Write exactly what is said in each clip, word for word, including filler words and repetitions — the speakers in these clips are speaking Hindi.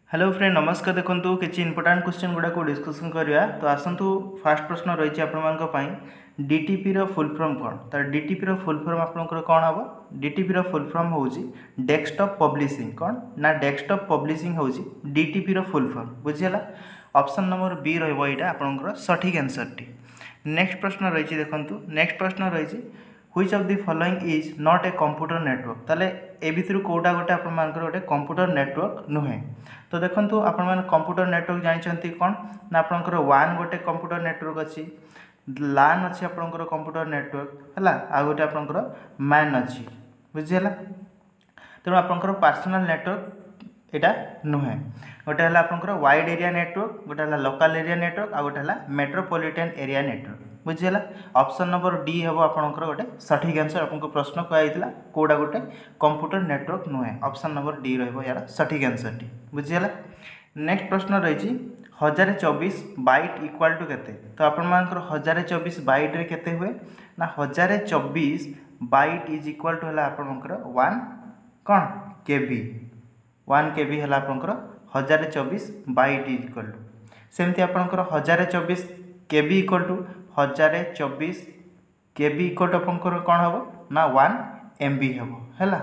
हेलो फ्रेंड नमस्कार। देखो किसी इंपोर्टाट क्वेश्चन गुड़ा को डिस्कसन करवा। तो आसतु फास्ट प्रश्न रही आप डीटीपी रो फुल फॉर्म कौन। तो डीटीपी रो फुल फॉर्म आपंकर कौन हम डीटीपी रो फुल फॉर्म हूँ डेस्कटॉप पब्लिशिंग कौन ना डेस्कटॉप पब्लिशिंग हूँ डीटीपी रो फुल फॉर्म बुझीगला। ऑप्शन नंबर बी रहा आपंकर सठिक आंसर टी। नेक्स्ट प्रश्न रही देखो नेक्स्ट प्रश्न रही which of the following is not a computer network. ताले ए भितर कौटा गोटे आपर गोटे कंप्यूटर नेटवर्क नुहे। तो देखो आप कंप्यूटर नेटवर्क जानते कौन ना आपंकर वान गोटे कंप्यूटर नेटवर्क अच्छी लान अच्छी आपंकर कंप्यूटर नेटवर्क है आ गोटे आपंकर मैन अच्छी बुझीगला। तेणु आपंकर पर्सनल नेटवर्क एटा नुहे। गोटे है आपंकर वाइड एरिया नेटवर्क गोटे है लोकल एरिया नेटवर्क आ गोटे है मेट्रोपॉलिटन एरिया नेटवर्क बुझीगला। ऑप्शन नंबर डी हम आपंकर गोटे सठिक आंसर। आपको प्रश्न कहला कौटा गोटे कंप्यूटर नेटवर्क नुहे ऑप्शन नंबर डी यार सठिक आंसर टी बुझीगला। नेक्स्ट प्रश्न रही हजार चौबीस बैट इक्वाल टू केते। तो आपर हजार चौबीस बैट रे केते हुए ना हजार चौबीस बैट इज इक्वाल टू है आपंकर वन कौन केबी वन केबी है आपंकर हजार चौबीस बैट इज इक्वाल टू सेमती आपंकर हजार चौबीस केबी इक्वाल टू हजार चौबीस केबी इक्वाल टू आपंकर कौन हम ना वन एम बी हम है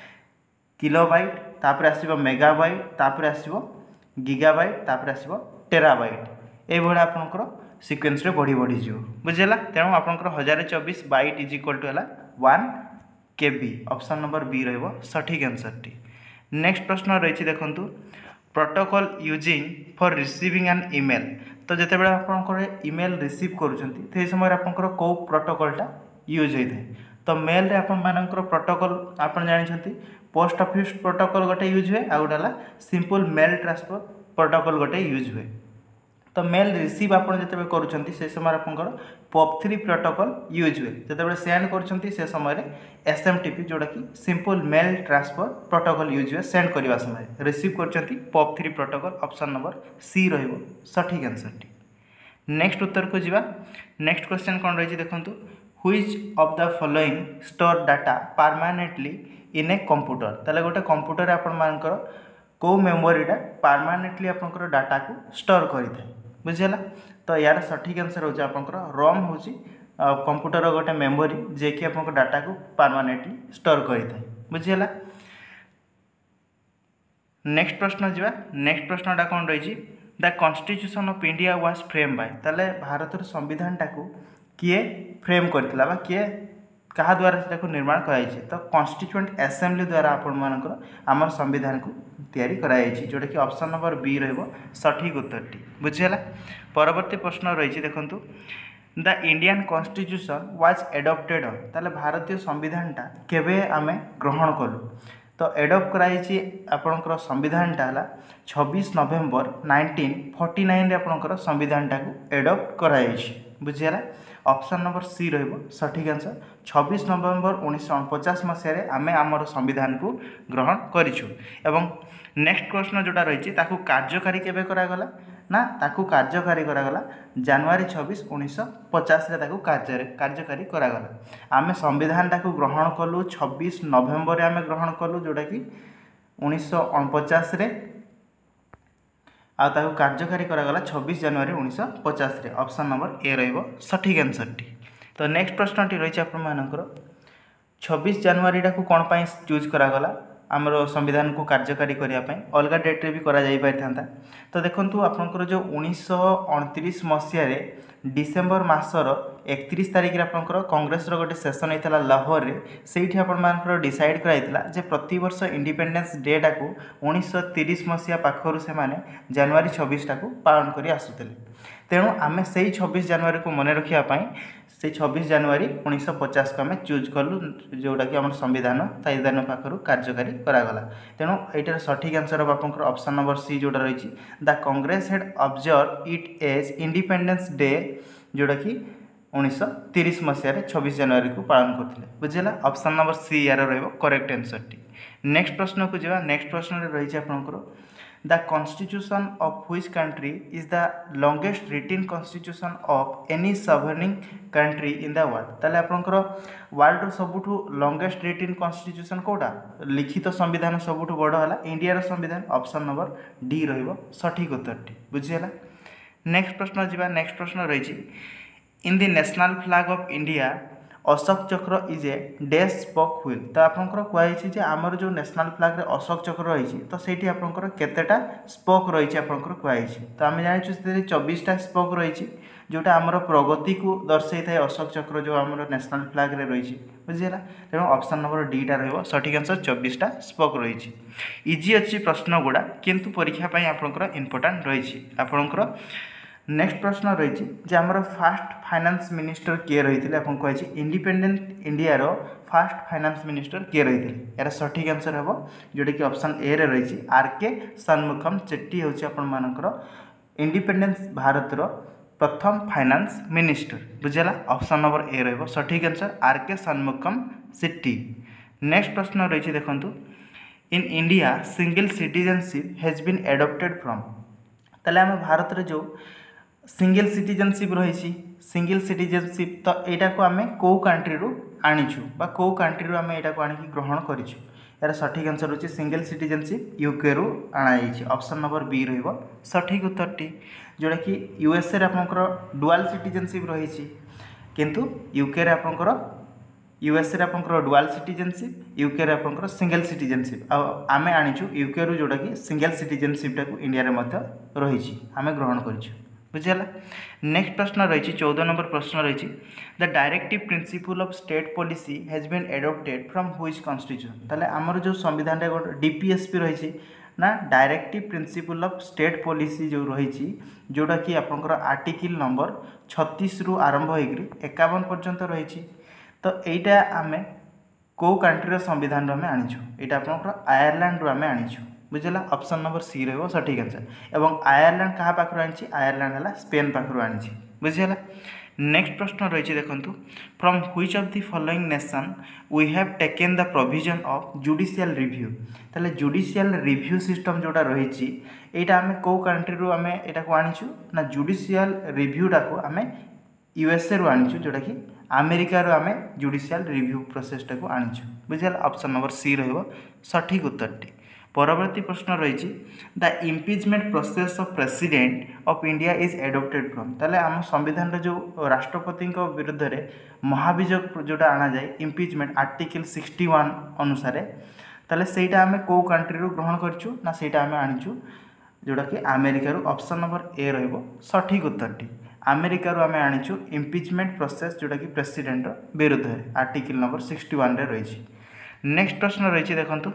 किलो बैट तापर आसो मेगा बैट तापर आसो गिगा बैट तापर आसो टेरा बैट ये आपंकर सिक्वेन्स रे बढ़ी बढ़ी जीव बुझेगा। तेणु आपंकर हजार चौबीस बैट इज इक्वाल टू है one KB option number B रहिबो सठिक आंसर टी। नेक्स्ट प्रश्न रही देखो protocol using for receiving an email. तो जिते बड़े आप ईमेल रिसीव कर समय आपंकर कौ प्रोटोकॉलटा यूज होता है। तो मेल रे आपण मानकर प्रोटोकॉल आप जानते पोस्ट ऑफिस प्रोटोकॉल गोटे यूज हुए आ गोटे सिंपल मेल ट्रांसफर प्रोटोकॉल गोटे यूज हुए। तो मेल रिसीव आप जो करुँच से समय आपंकर पॉप थ्री प्रोटोकॉल यूज हुए जो सेंड कर समय एस एम टी पी जोटा कि simple mail transfer protocol use हुए सेंड करने समय रिसीव कर POP three protocol option number C रहिबो सठिक आंसर टी। नेक्स्ट उत्तर को जीवा। नेक्स्ट क्वेश्चन कौन रही देखो which of the following store data permanently in a computer. ताले गोटे कंप्यूटर आपनकर को मेमोरीटा परमानेंटली आपनकर डाटा को स्टोर करिथाय बुझिला। तो यार सठिक आंसर होची आपनकर रोम होची कंप्यूटर गोटे मेमोरी जे कि आपनकर डाटा को परमानेंटली स्टोर करिथाय बुझिला। नेक्स्ट प्रश्न जीवा। नेक्स्ट प्रश्नटा कौन रही the constitution of India was frame by. ताले भारतर संविधान टाकू किए फ्रेम करथिला बा किए कहा द्वारा से निर्माण कराई। तो कॉन्स्टिट्यूएंट असेंबली द्वारा आपनकर आमर संविधान को तैयारी कराई जोटा कि ऑप्शन नंबर बी रहिबो सठिक उत्तर टी बुझिगला। परवर्ती प्रश्न रही देखो the Indian constitution was adopted on. ताले भारतीय संविधानटा केबे आमे ग्रहण कलु। तो एडप्ट कराई आपणकर संविधानटा है छब्बीस नवेम्बर नाइंटीन फोर्टी नाइन आपणकर संविधानटा को एडप्ट कराई बुझीगला। ऑप्शन नंबर सी रहिबो सठिक आंसर छब्बीस नवेम्बर उन्नीस पचास मसीह आम आमर संविधान को ग्रहण करिछु। एवं नेक्स्ट प्रश्न जोटा रही ताकू कार्यकारी केबे करागला ना ताकू कार्यकारी करागला जनवरी छब्बीस उन्नीस पचास कार्य कार्यकारी करागला। आम संविधानटा को ग्रहण कलु छब्बीस नवेम्बर आम ग्रहण कलु जोटा कि उन्नीस पचास आ ताकू कार्यकारी करागला छब्बीस जनवरी उन्नीस पचास ऑप्शन नंबर ए रहिबो सठिक आंसर टी। तो नेक्स्ट प्रश्न टी रही आपनकर छब्बीस जनवरी टाकू कौन पाई चूज करागला आमर संविधान को कार्यकारी करने अलग डेट्रे भी करा जाई पारिथांता। तो देखंतु आपनकर जो उन्नीस अड़तीस मसीह डिसेम्बर मासर एकतीस तारिख आपनकर कांग्रेस रो गोटे सेशन होता लाहौर रे सेठी आपनकर डिसाइड कराइतला जे प्रति वर्ष इंडिपेंडेंस डे टाकू उन्नीस तीस मसीहा पाखरु से माने जनवरी छब्बीस टाकू पालन करी आसुतले। तेणु आमे से छब्बीस जनवरी को मन रखिया से छब्बीस जनवरी उन्नीस पचास को आम चूज कलु जोटा कि आम संविधान संविधान पाखर कार्यकारी करागला। तेणु यार सठिक आंसर हम आप ऑप्शन नंबर सी जोटा रही the Congress had observe it as independence day जोटा कि उन्नीस तीस मसीह छब्बीस जनवरी को पालन करते बुझेगा। ऑप्शन नंबर सी यार रहिबो करेक्ट आंसर टी। नेक्स्ट प्रश्न को जीवा। नेक्स्ट प्रश्न रही आपंकर the constitution of which country is the longest written constitution of any sovereign country in the world. ताले आपनकर वर्ल्ड सबुठु लॉन्गेस्ट रिटन कॉन्स्टिट्यूशन कोटा लिखित संविधान सबुठु बड़ हला इंडिया संविधान। ऑप्शन नंबर डी रहिबो सठिक उत्तरटी बुझिला। नेक्स्ट प्रश्न जीवा। नेक्स्ट प्रश्न रही in the national flag of India Ashok Chakra is a dash spoke wheel. तो आपंकर कहुई जे आमर जो नेशनल फ्लैग रे अशोक चक्र रही तो सेठी आपंकर केतेटा स्पोक रही आपंकर कहुई। तो आम जानी से चौबीसटा स्पोक रही जोटा आमर प्रगति को दर्शाई था अशोक चक्र जो आम नेशनल फ्लैग रे रही बुझीला। तेणु ऑप्शन नंबर डीटा रहिबो सठिक आंसर चौबीसटा स्पोक रही। इजी अच्छी प्रश्न गुड़ा किंतु परीक्षा पाई आपंकर इंपोर्टेंट रही। आपंकर नेक्स्ट प्रश्न रही जे आमर फास्ट फाइनेंस मिनिस्टर किए रही थे आपको कही इंडिपेंडेंट इंडिया रो फास्ट फाइनेंस मिनिस्टर किए रही थे। यार सठिक आंसर हम जोटा कि ऑप्शन ए रे रही आर के षण्मुखम चेट्टी हूँ आपर इंडिपेंडेंस भारत रो प्रथम फाइनेंस मिनिस्टर बुझेगा। ऑप्शन नंबर ए रहिबो सठिक आंसर आर के षण्मुखम चेट्टी। नेक्स्ट प्रश्न रही देखु in India single citizenship has been adopted from. ताले आम भारत रे जो सिंगल सिटीजनशिप रही सिंगल सिटीजनशिप तो यहाँ को आम कौ कंट्री रू आनीचु बा कौ कंट्री रू आम यहाँ को आनिक ग्रहण करिछु। यार सठिक आंसर होची सिंगल सिटीजनशिप यूके रू आणाई। ऑप्शन नंबर बी रहिबो सठिक उत्तरटी जोटा कि यूएसए रे आपनकर डुअल सिटीजनशिप रही किंतु यूके रे आपनकर यूएसए रे आपनकर डुअल सिटीजनशिप यूके रे आपनकर सिंगल सिटीजनशिप आम आनीचु यूके रू जोटा कि सिंगल सिटीजनशिप टाको इंडिया रे मध्य रही आम ग्रहण करिछु बुझेगा। नेक्स्ट प्रश्न रही चौदह नंबर प्रश्न रही the directive principle of state policy has been adopted from which constitution. ताले आमर जो संविधान रे गोटे डीपीएसपी रही ना directive principle of state policy जो रही जोटा कि आपनकर आर्टिकल नंबर छत्तीस रु आरंभ होकर एकावन पर्यंत रही। तो यहीटा आम कौ कंट्री संविधान आम आनीचु यहाँ आपनकर आयरलैंड रू आम आनीचु बुझेगा। ऑप्शन नंबर सी रहिबो सठिक आंसर एवं आयरलैंड कहाँ पाखु आनी आयरलैंड है स्पेन पाखु आनी बुझेगा। नेक्स्ट प्रश्न रही देखु from which of the following nation we have taken the provision of judicial review. ताले जुडिशियल रिव्यू सिस्टम जोटा रही यहाँ आम कौ कंट्री रू आम यहाँ को आनीचु ना जुडिशियल रिव्यूटा को आम यूएसए रू आनीचु जोटा कि अमेरिका रू आम जुडिशियल रिव्यू प्रोसेसटा को आनीचु बुझेगा। ऑप्शन नंबर सी रहिबो सठिक उत्तरटी। परवर्ती प्रश्न रही the impeachment process of president of India is adopted from. ताले आम संविधान रे जो राष्ट्रपति विरुद्ध रे महाभियोग जोटा आना जाए इम्पिचमेंट आर्टिकल सिक्सटी वन अनुसार ताले सेटा आम कौ कंट्री रू ग्रहण करछु ना सेटा आम आनीचु जोटा कि अमेरिका रू। ऑप्शन नंबर ए रहिबो सठिक उत्तरटी अमेरिका रू आम आनीचु इम्पिचमेंट प्रोसेस जोटा कि प्रेसिडेंट विरुद्ध रे आर्टिकल नंबर सिक्सटी वन रे रही। नेक्स्ट प्रश्न रही देखु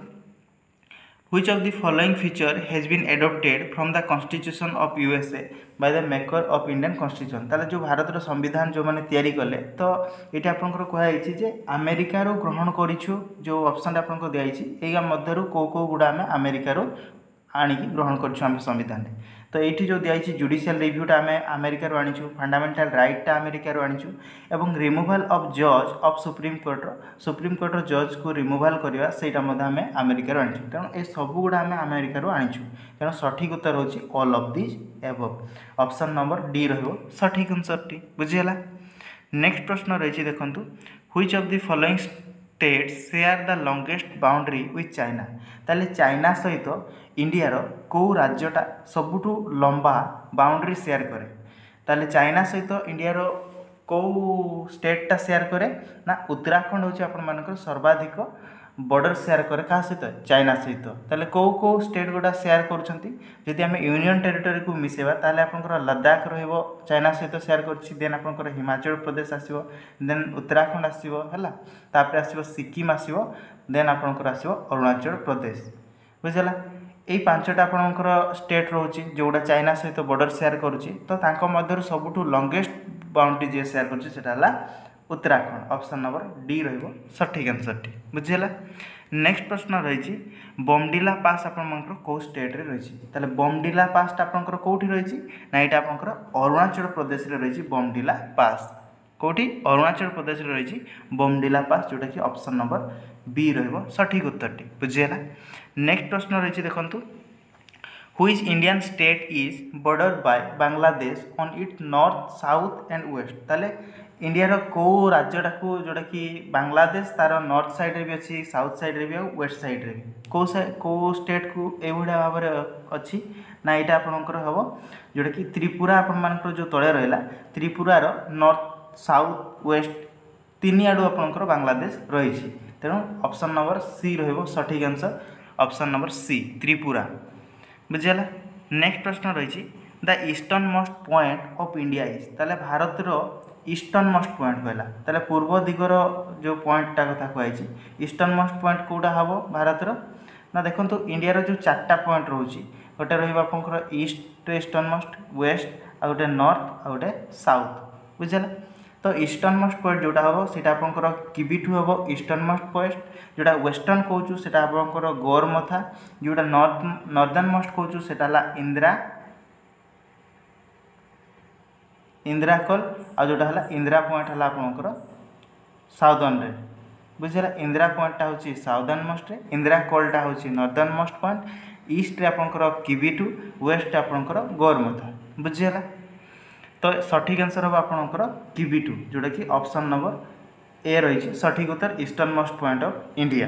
Which of the following feature has been adopted from the Constitution of U S A by the maker of Indian Constitution। ताले जो भारत संविधान जो मैंने तैयारी कले तो ये आपंकर कहुई जे अमेरिका रू ग्रहण करिछु जो ऑप्शन आपको दिखाई या मध्यरु को को गुड़ा आम अमेरिका रू आनिकी ग्रहण करिछु आम संविधान रे। तो ये जो दिखाई जुडिशियल रिव्यूटा आम अमेरिका रू आनीचु फंडामेंटल राइटा अमेरिका रू आनीचु एवं रिमूवाल ऑफ जज of supreme court supreme court जज को रिमूवाल करवा सेटा आम अमेरिका रू आनीचु। तेणु ये सब गुड़ा आम अमेरिका रू आनीचु। तेणु सठिक उत्तर होची all of this above. Option number D रहिबो सठिक आंसर टी बुझिला। नेक्स्ट प्रश्न रही देखंतु which of the following state share the longest boundary with China. ताले चाइना सहित इंडिया रो कौ राज्यटा सबुठु लंबा बाउंड्री शेयर करे। ताले चाइना सहित इंडिया रो कौ स्टेटटा शेयर करे ना उत्तराखंड होची आपण मानकर सर्वाधिक बॉर्डर शेयर करे क्या सहित चाइना सहित। ताले कौ कौ स्टेट गोटा शेयर करुछंती जदि आम यूनियन टेरिटरी को मिसेबा ताले आपनकर लद्दाख रहिबो चाइना सहित शेयर करछि देन आपनकर हिमाचल प्रदेश आसीबो देन उत्तराखंड आसीबो हैला तापर आसीबो सिक्किम आसीबो देन आपनकर आसीबो अरुणाचल प्रदेश बुझला। यही पांचटा आपनकर स्टेट रोची जोड़ा चाइना सहित बॉर्डर शेयर करुछि तो तांको मध्यरु सबुठु लॉन्गेस्ट बाउंड्री जे शेयर करुछि सेटा हला उत्तराखंड। ऑप्शन नंबर डी रहिबो सठिक आंसर टी बुझिला। नेक्स्ट प्रश्न रही बमडिला पास आपनकर को स्टेट रे रही ताले बमडिला पास आपनकर कोठी रही ना एटा आपनकर अरुणाचल प्रदेश रे रही बमडिला पास कोठी अरुणाचल प्रदेश रे रही बमडिला पास जोटा कि ऑप्शन नंबर बी रहिबो सठिक उत्तर टी बुझिला। नेक्स्ट प्रश्न रही देखंतु Which Indian state is bordered by Bangladesh on its north, south and west? ताले इंडिया रो को राज्यटा को जोटा कि बांग्लादेश तार नॉर्थ साइड रे भी अच्छी, साउथ साइड रे भी और वेस्ट साइड रे भी को को स्टेट को ए भाया भाव में अच्छी ना यहाँ आपंकर हम जोटा कि त्रिपुरा आपर जो तले रहा त्रिपुरार नॉर्थ साउथ वेस्ट तीन आड़ू आपंकर बांग्लादेश रही। तेणु ऑप्शन नंबर सी रहिबो सठिक answer option number C Tripura. बुझीगला। नेक्स्ट प्रश्न रही the eastern most point of India is ताले भारत रो ईस्टर्न मोस्ट पॉइंट कहला ताले पूर्व दिगर जो पॉइंटटा कथा कहै ईस्टर्न मोस्ट पॉइंट कोडा हबो भारत रो ना देखंतु इंडिया रो जो चारटा पॉइंट रहउची गोटे रहिबा आपनकर ईस्ट ईस्टर्न मोस्ट वेस्ट आ गोटे नॉर्थ आ गोटे साउथ। बुझीगला। तो ईस्टर्न मोस्ट पॉइंट जोटा हम सीटा आपंकर किबिठू हम ईस्टर्न मोस्ट पॉइंट जोटा वेस्टर्न कहूँ से आपंकर गौरमथा जोटा नॉर्थ नॉर्दर्न मोस्ट कहूँ से इंदिरा इंदिराकल आ जोटा है इंदिरा पॉइंट है आपंकर साउदर्न रे। बुझीगला। इंदिरा पॉइंटा हूँ साउदर्न मोस्ट रे इंदिराकलटा हूँ नॉर्दर्न मोस्ट पॉइंट ईस्ट आपंकर किबिठू वेस्ट आपंकर गौरमथा। बुझीगला। तो सठिक आंसर हम आपंकर किबिठू जोटा कि ऑप्शन नंबर ए रही सठिक उत्तर eastern most point of India.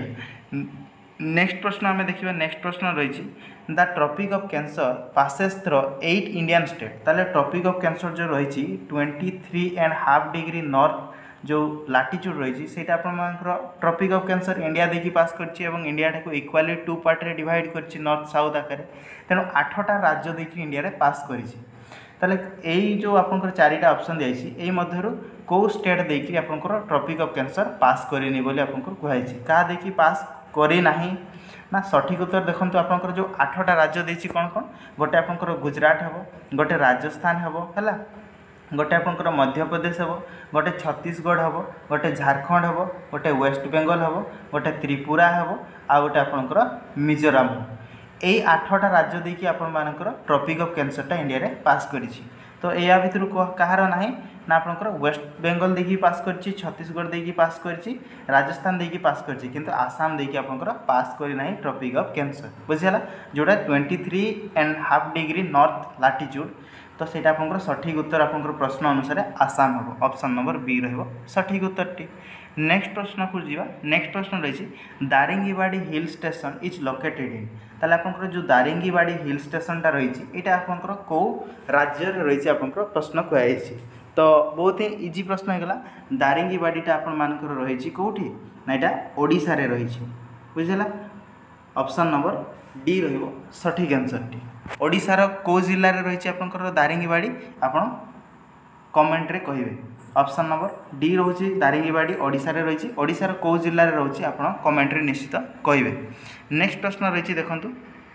Next प्रश्न आम देखा नेक्स्ट प्रश्न रही the tropic of cancer passes through eight Indian state ताले ट्रॉपिक ऑफ कैंसर जो रही twenty three and half degree north जो लाटिट्यूड रही से ट्रॉपिक ऑफ कैंसर इंडिया देखिए पास कर इंडिया को इक्वाली टू पार्ट रे डिवाइड कर नॉर्थ साउथ आकार तेणु आठटा राज्य देखिए इंडिया रे पास कर ताले यही जो आपंकर चारिटा ऑप्शन दिखाई मध्य कौ स्टेट देखिए आपंकर ट्रॉपिक ऑफ कैंसर पास करनी बोली आपंकर कहुई क्या देखिए पास करना ना सठिक उत्तर देखो आपंकर जो आठटा राज्य देती कौन कौन गोटे आपंकर गुजरात हम गोटे राजस्थान हम है गोटे आपंकर मध्य प्रदेश हम गोटे छत्तीसगढ़ हम गोटे झारखंड हम गोटे वेस्ट बेंगल हम गोटे त्रिपुरा हम आ गोटे आपंकर मिजोराम हम यही आठटा राज्य देखिए आपर ट्रॉपिक ऑफ कैंसरटा इंडिया रे पास करिछि। तो या भितर कहार ना ना आपंकर वेस्ट बेंगल देखिए पास करिछि छत्तीसगढ़ देखिए पास करिछि राजस्थान देखिए पास करिछि किंतु आसाम देखिए आपंकर पास करी नाही ट्रॉपिक ऑफ कैंसर। बुझीगला। जोटा twenty three and half degree north latitude तो सेटा आपंकर सठिक उत्तर आपंकर प्रश्न अनुसार आसाम हम ऑप्शन नंबर बी रहिबो सठिक उत्तरटी। नेक्स्ट प्रश्न को जीवा नेक्स्ट प्रश्न रही Daringbadi hill station is located in ताले आपंकर जो दारिंगीबाड़ी हिल स्टेशनटा रही यहाँ आपंकर कौ राज्य रही आपंकर प्रश्न कहुई तो बहुत ही इजी प्रश्न होगा दारिंगीबाड़ीटा आपण मानकर रही कौटी ना यहाँ ओडिशा रे रही। बुझीगला। ऑप्शन नंबर डी रहिबो सठिक आंसरटी। ओडिशार कौ जिले में रही आपंकर दारिंगीबाड़ी आपण कमेंट रे कहिबे ऑप्शन नंबर डी रोचे दारिंगीबाड़ी ओडिशा रे रही ओडिशार कौ जिले में रोचे आप कमेंट रे निश्चित कहिबे। नेक्स्ट प्रश्न रही देखंतु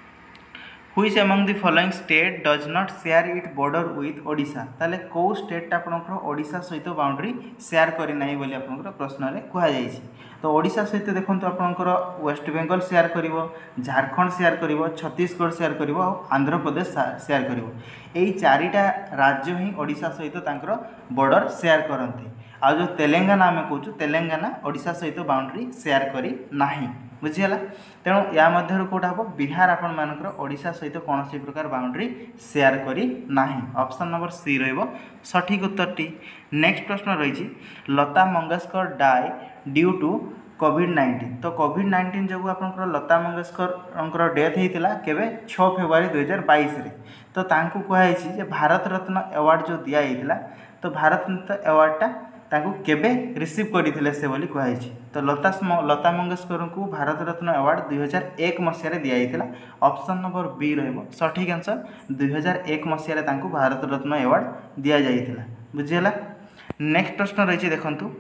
which among the following state does not share its border with Odisha ताले कौ स्टेट आपनकर ओडिशा सहित बाउंड्री शेयर करि नाही बोली आपनकर प्रश्न रे कहा जायछि। तो ओडिशा सहित देखंतु आपनकर वेस्ट बेंगल शेयर करिवो झारखंड शेयर करिवो छत्तीसगढ़ शेयर करिवो आंध्र प्रदेश शेयर करिवो एई चारिटा राज्य ही ओडिशा सहित तांकर बॉर्डर शेयर करंती। आ जो तेलंगाना आम कहूँ तेलंगाना ओडिशा सहित बाउंड्री शेयर करी नाही। बुझीगला। तेणु या मध्य कौटा हम बिहार आपण मानकर ओडिशा सहित कौन प्रकार बाउंड्री शेयर करी नाही ऑप्शन नंबर सी रहिबो सठिक उत्तरटी। नेक्स्ट प्रश्न रही Lata Mangeshkar die due to COVID nineteen तो कोविड नाइंटीन जो आपंकर लता मंगेशकर डेथ होता केवे छह फेब्रुआरी दुई हजार बाईस रे तो तांकु कहुई भारत रत्न अवार्ड जो दिया तो भारत रत्न अवार्डटा तांकु केबे रिसीव करथिले से बोली कहुई तो लता लता मंगेशकर को भारत रत्न अवार्ड दुई हजार एक मसीह दिया ऑप्शन नंबर बी रहिबो सठिक आंसर दुई हजार एक मसीह तांकु भारत रत्न अवार्ड दिया जाइथिला। बुझीगला। नेक्स्ट प्रश्न रही देखंतु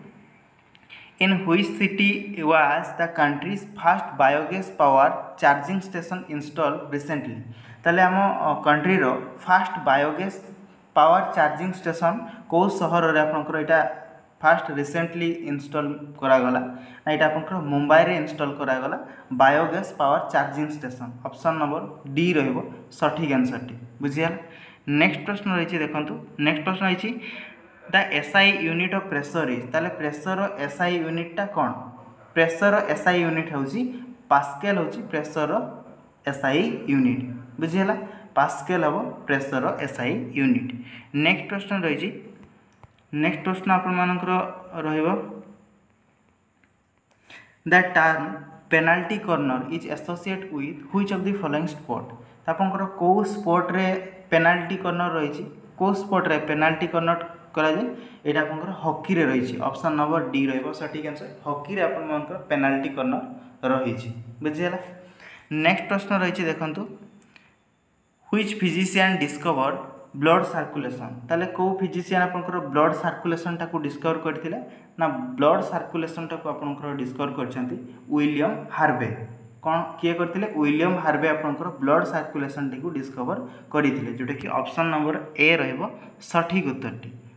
in which city was the countries first biogas power charging station install recently ताले आम कंट्री रो first biogas power charging station को सहर रे आपनकर एटा फास्ट रिसेंटली इंस्टॉल करागला ना यहाँ आप मुंबई रे इंस्टॉल करागला biogas power charging station option number D रहिबो सठिक आंसरटी। बुझीगला। नेक्स्ट प्रश्न रही देखंतु नेक्स्ट प्रश्न रही the SI unit of pressure is ताले प्रेशर एसआई यूनिटा कौन प्रेशर एसआई यूनिट हूँ पास्केल हूँ प्रेशर एसआई यूनिट। बुझीगला। पास्केल हम pressure SI unit. Next question रही नेक्स्ट क्वेश्चन आपर रहिबो the term penalty corner is associate with which of the following sport. तो आपनकर को स्पोर्ट रे पेनाल्टी कॉर्नर रही को स्पोर्ट रे पेनाल्टी कॉर्नर करा जाए एटा आपनकर हॉकी रे रही ऑप्शन नंबर डी रहइबो सटीक आंसर। हॉकी रे आपनकर पेनाल्टी कॉर्नर रही बुझिला। नेक्स्ट प्रश्न रही देखंतु which physician discovered blood circulation. ताले को फिजिशियन आपनकर ब्लड सर्कुलेशन टाको डिस्कवर करथिले ना ब्लड सर्कुलेशन टाको आपनकर डिस्कवर करछंती विलियम हार्वे। कौन किए करथिले विलियम हार्वे आपनकर ब्लड सर्कुलेशन टाको डिस्कवर करथिले जोटा कि ऑप्शन नंबर ए रहइबो सटीक उत्तरटी।